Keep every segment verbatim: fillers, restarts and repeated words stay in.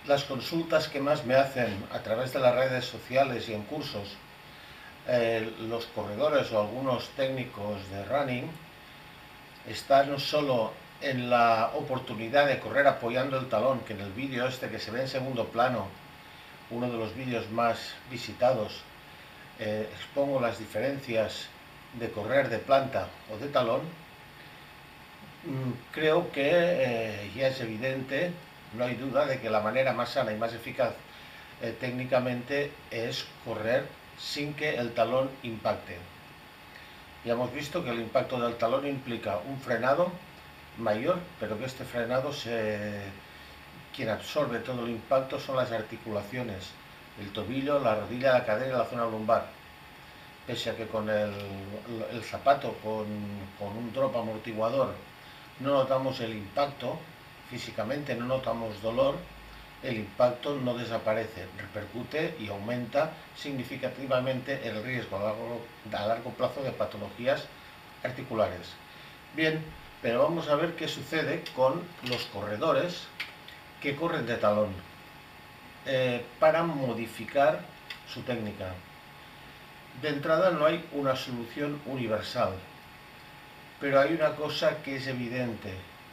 Las consultas que más me hacen a través de las redes sociales y en cursos, eh, los corredores o algunos técnicos de running, están no solo en la oportunidad de correr apoyando el talón, que en el vídeo este que se ve en segundo plano, uno de los vídeos más visitados, eh, expongo las diferencias de correr de planta o de talón. Creo que eh, ya es evidente, no hay duda de que la manera más sana y más eficaz eh, técnicamente es correr sin que el talón impacte. Ya hemos visto que el impacto del talón implica un frenado mayor, pero que este frenado, se, quien absorbe todo el impacto son las articulaciones, el tobillo, la rodilla, la cadera y la zona lumbar. Pese a que con el, el zapato, con, con un drop amortiguador, no notamos el impacto físicamente, no notamos dolor, el impacto no desaparece, repercute y aumenta significativamente el riesgo a largo, a largo plazo de patologías articulares. Bien, pero vamos a ver qué sucede con los corredores que corren de talón eh, para modificar su técnica. De entrada no hay una solución universal, pero hay una cosa que es evidente.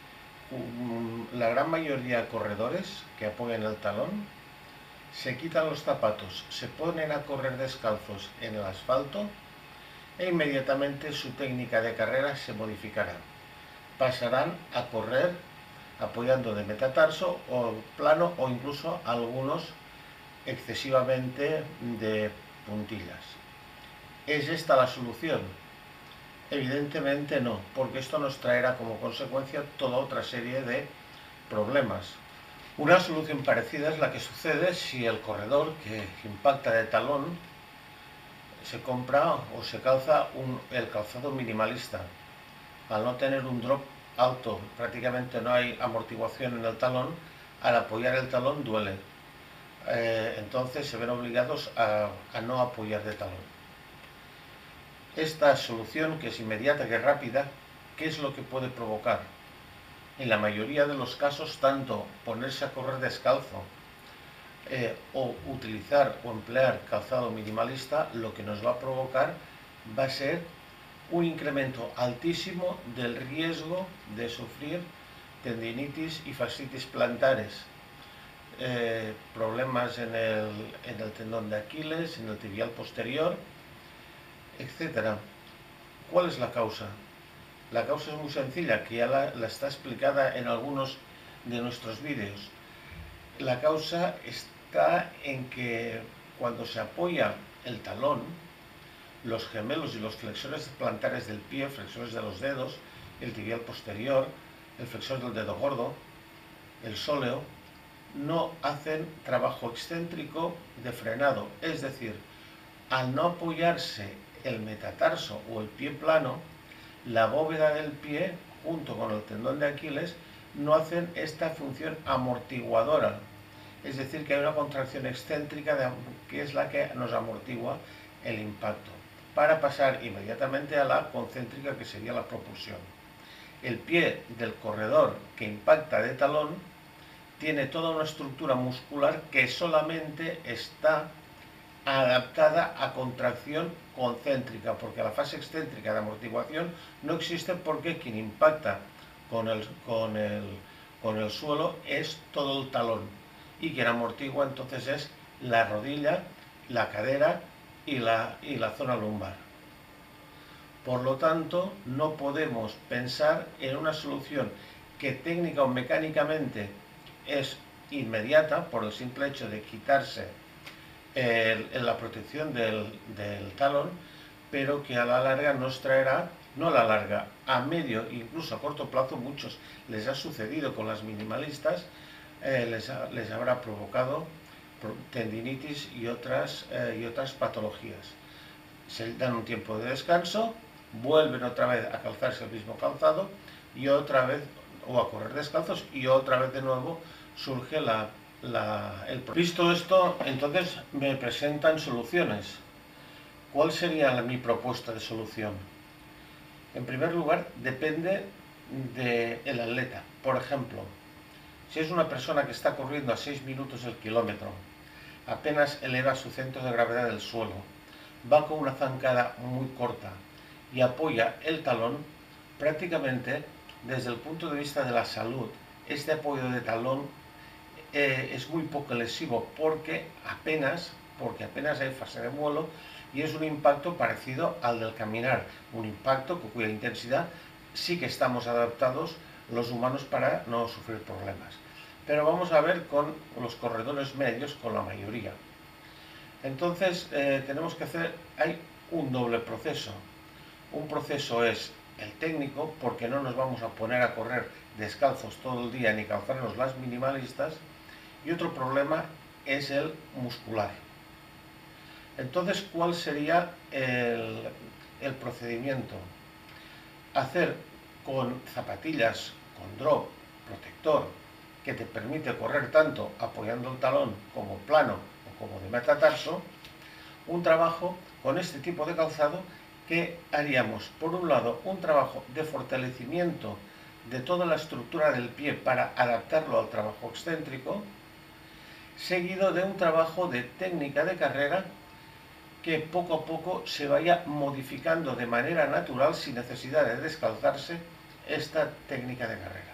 La gran mayoría de corredores que apoyan el talón se quitan los zapatos, se ponen a correr descalzos en el asfalto e inmediatamente su técnica de carrera se modificará. Pasarán a correr apoyando de metatarso o plano o incluso algunos excesivamente de puntillas. ¿Es esta la solución? Evidentemente no, porque esto nos traerá como consecuencia toda otra serie de problemas. Una solución parecida es la que sucede si el corredor que impacta de talón se compra o se calza un, el calzado minimalista. Al no tener un drop alto, prácticamente no hay amortiguación en el talón, al apoyar el talón duele. Eh, entonces se ven obligados a, a no apoyar de talón. Esta solución, que es inmediata, que es rápida, ¿qué es lo que puede provocar? En la mayoría de los casos, tanto ponerse a correr descalzo eh, o utilizar o emplear calzado minimalista, lo que nos va a provocar va a ser un incremento altísimo del riesgo de sufrir tendinitis y fascitis plantares, eh, problemas en el, en el tendón de Aquiles, en el tibial posterior, etcétera. ¿Cuál es la causa? La causa es muy sencilla, que ya la, la está explicada en algunos de nuestros vídeos. La causa está en que cuando se apoya el talón, los gemelos y los flexores plantares del pie, flexores de los dedos, el tibial posterior, el flexor del dedo gordo, el sóleo, no hacen trabajo excéntrico de frenado. Es decir, al no apoyarse el metatarso o el pie plano, la bóveda del pie, junto con el tendón de Aquiles, no hacen esta función amortiguadora. Es decir, que hay una contracción excéntrica de, que es la que nos amortigua el impacto, para pasar inmediatamente a la concéntrica, que sería la propulsión. El pie del corredor que impacta de talón tiene toda una estructura muscular que solamente está adaptada a contracción concéntrica, porque la fase excéntrica de amortiguación no existe, porque quien impacta con el, con el, con el suelo es todo el talón, y quien amortigua entonces es la rodilla, la cadera y la, y la zona lumbar. Por lo tanto, no podemos pensar en una solución que técnica o mecánicamente es inmediata por el simple hecho de quitarse el, la protección del, del talón, pero que a la larga nos traerá, no a la larga, a medio, incluso a corto plazo, muchos les ha sucedido con las minimalistas, eh, les, ha, les habrá provocado tendinitis y otras, eh, y otras patologías. Se dan un tiempo de descanso, vuelven otra vez a calzarse el mismo calzado y otra vez, o a correr descalzos, y otra vez de nuevo surge la, la, el problema. Visto esto, entonces me presentan soluciones. ¿Cuál sería la, mi propuesta de solución? En primer lugar, depende del atleta. Por ejemplo, Si es una persona que está corriendo a seis minutos el kilómetro, apenas eleva su centro de gravedad del suelo, va con una zancada muy corta y apoya el talón, prácticamente desde el punto de vista de la salud, este apoyo de talón eh, es muy poco lesivo porque apenas, porque apenas hay fase de vuelo y es un impacto parecido al del caminar, un impacto con cuya intensidad sí que estamos adaptados los humanos para no sufrir problemas. Pero vamos a ver con los corredores medios, con la mayoría. Entonces eh, tenemos que hacer, hay un doble proceso. Un proceso es el técnico, porque no nos vamos a poner a correr descalzos todo el día ni calzarnos las minimalistas, y otro problema es el muscular. Entonces, ¿cuál sería el, el procedimiento? Hacer con zapatillas, con drop, protector, que te permite correr tanto apoyando el talón como plano o como de metatarso, un trabajo con este tipo de calzado que haríamos, por un lado, un trabajo de fortalecimiento de toda la estructura del pie para adaptarlo al trabajo excéntrico, seguido de un trabajo de técnica de carrera que poco a poco se vaya modificando de manera natural, sin necesidad de descalzarse, esta técnica de carrera.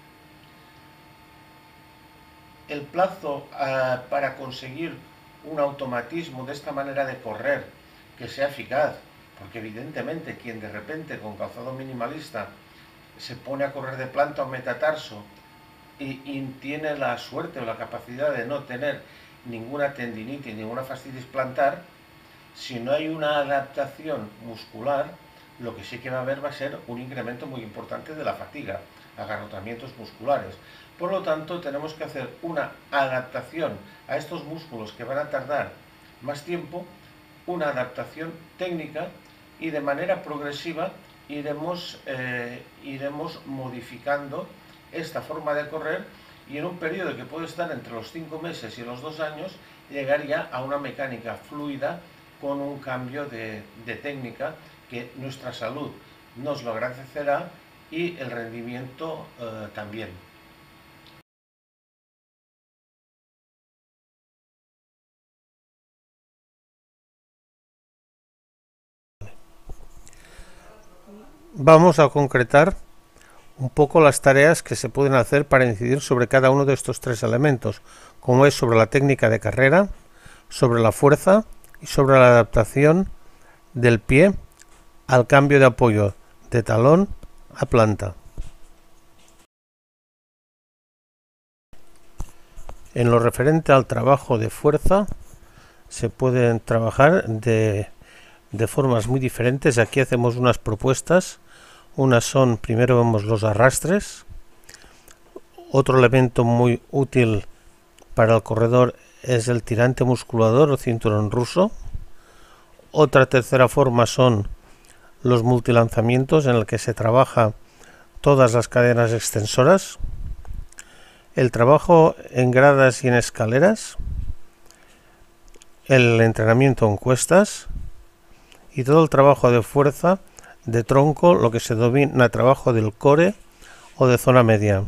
El plazo uh, para conseguir un automatismo de esta manera de correr que sea eficaz, porque evidentemente quien de repente con calzado minimalista se pone a correr de planta o metatarso y, y tiene la suerte o la capacidad de no tener ninguna tendinitis, ninguna fascitis plantar, si no hay una adaptación muscular, lo que sí que va a haber va a ser un incremento muy importante de la fatiga, agarrotamientos musculares. Por lo tanto, tenemos que hacer una adaptación a estos músculos que van a tardar más tiempo, una adaptación técnica, y de manera progresiva iremos, eh, iremos modificando esta forma de correr, y en un periodo que puede estar entre los cinco meses y los dos años llegaría a una mecánica fluida con un cambio de, de técnica que nuestra salud nos lo agradecerá y el rendimiento eh, también. Vamos a concretar un poco las tareas que se pueden hacer para incidir sobre cada uno de estos tres elementos, como es sobre la técnica de carrera, sobre la fuerza y sobre la adaptación del pie al cambio de apoyo de talón a planta. En lo referente al trabajo de fuerza, se pueden trabajar de, de formas muy diferentes. Aquí hacemos unas propuestas. Unas son, primero vemos los arrastres. Otro elemento muy útil para el corredor es el tirante musculador o cinturón ruso. Otra tercera forma son los multilanzamientos, en el que se trabaja todas las cadenas extensoras. El trabajo en gradas y en escaleras. El entrenamiento en cuestas. Y todo el trabajo de fuerza de tronco, lo que se denomina trabajo del core o de zona media.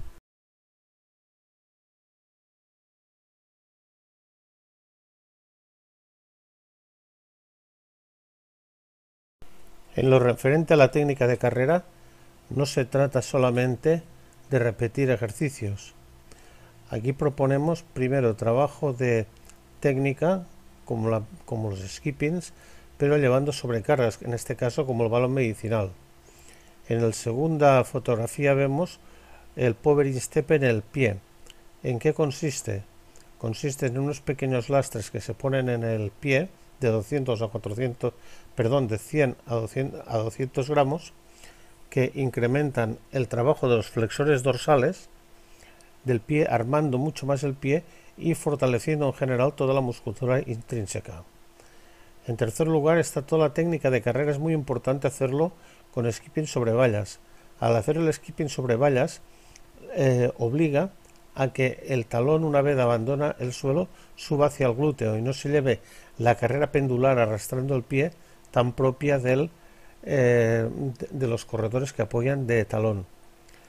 En lo referente a la técnica de carrera, no se trata solamente de repetir ejercicios. Aquí proponemos primero trabajo de técnica, como, la, como los skippings, pero llevando sobrecargas, en este caso como el balón medicinal. En la segunda fotografía vemos el power instep en el pie. ¿En qué consiste? Consiste en unos pequeños lastres que se ponen en el pie de doscientos a cuatrocientos, perdón, de cien a doscientos gramos, que incrementan el trabajo de los flexores dorsales del pie, armando mucho más el pie y fortaleciendo en general toda la musculatura intrínseca. En tercer lugar está toda la técnica de carrera. Es muy importante hacerlo con skipping sobre vallas. Al hacer el skipping sobre vallas eh, obliga a que el talón, una vez abandona el suelo, suba hacia el glúteo y no se lleve la carrera pendular arrastrando el pie tan propia del, eh, de los corredores que apoyan de talón.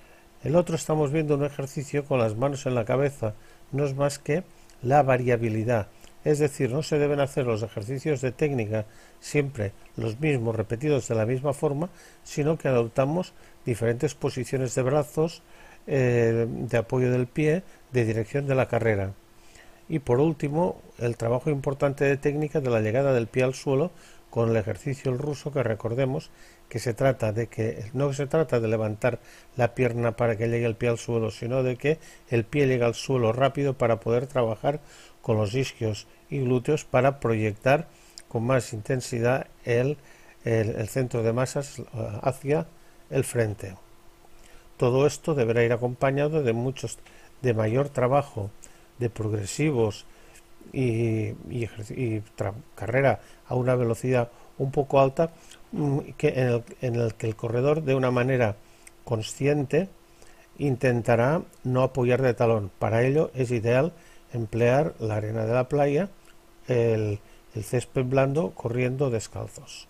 El otro estamos viendo un ejercicio con las manos en la cabeza, no es más que la variabilidad, es decir, no se deben hacer los ejercicios de técnica siempre los mismos, repetidos de la misma forma, sino que adoptamos diferentes posiciones de brazos, eh, de apoyo del pie, de dirección de la carrera. Y por último, el trabajo importante de técnica de la llegada del pie al suelo con el ejercicio el ruso, que recordemos que se trata de que no se trata de levantar la pierna para que llegue el pie al suelo, sino de que el pie llegue al suelo rápido para poder trabajar con los isquios y glúteos para proyectar con más intensidad el, el, el centro de masas hacia el frente. Todo esto deberá ir acompañado de muchos de mayor trabajo de progresivos y, y, y carrera a una velocidad un poco alta, que en, el, en el que el corredor de una manera consciente intentará no apoyar de talón. Para ello es ideal emplear la arena de la playa, el, el césped blando, corriendo descalzos.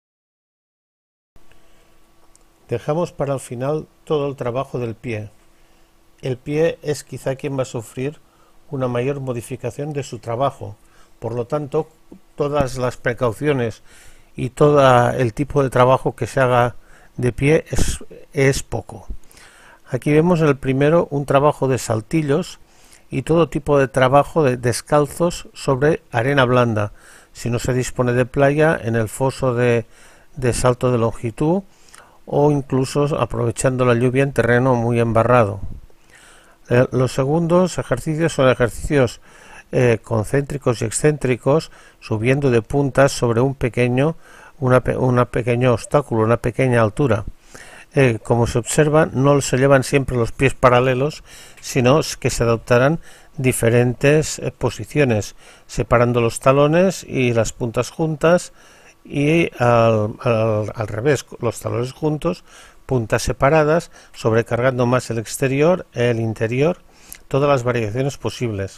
Dejamos para el final todo el trabajo del pie. El pie es quizá quien va a sufrir una mayor modificación de su trabajo, por lo tanto todas las precauciones y todo el tipo de trabajo que se haga de pie es, es poco. Aquí vemos en el primero un trabajo de saltillos y todo tipo de trabajo de descalzos sobre arena blanda, si no se dispone de playa, en el foso de, de salto de longitud o incluso aprovechando la lluvia en terreno muy embarrado. Eh, los segundos ejercicios son ejercicios eh, concéntricos y excéntricos, subiendo de puntas sobre un pequeño, una, una pequeño obstáculo, una pequeña altura. Eh, como se observa, no se llevan siempre los pies paralelos, sino que se adoptarán diferentes eh, posiciones, separando los talones y las puntas juntas, y al, al, al revés, los talones juntos, puntas separadas, sobrecargando más el exterior, el interior, todas las variaciones posibles.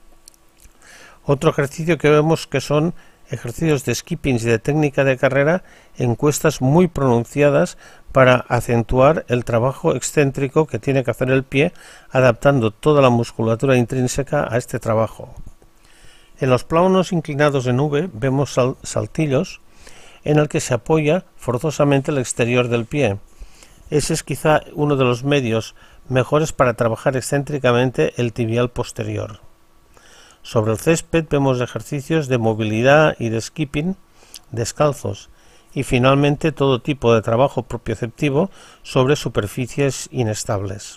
Otro ejercicio que vemos que son ejercicios de skipping y de técnica de carrera en cuestas muy pronunciadas para acentuar el trabajo excéntrico que tiene que hacer el pie, adaptando toda la musculatura intrínseca a este trabajo. En los planos inclinados en V vemos sal saltillos en el que se apoya forzosamente el exterior del pie. Ese es quizá uno de los medios mejores para trabajar excéntricamente el tibial posterior. Sobre el césped vemos ejercicios de movilidad y de skipping descalzos, y finalmente todo tipo de trabajo propioceptivo sobre superficies inestables.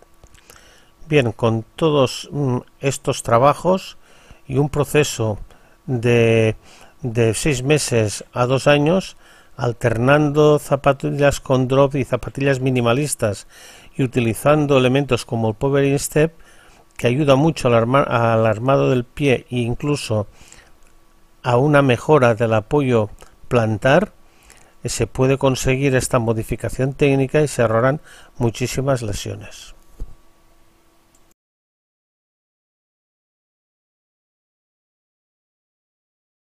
Bien, con todos mm, estos trabajos y un proceso de, de seis meses a dos años, alternando zapatillas con drop y zapatillas minimalistas y utilizando elementos como el Power Instep, que ayuda mucho al, arma al armado del pie e incluso a una mejora del apoyo plantar, se puede conseguir esta modificación técnica y se ahorrarán muchísimas lesiones.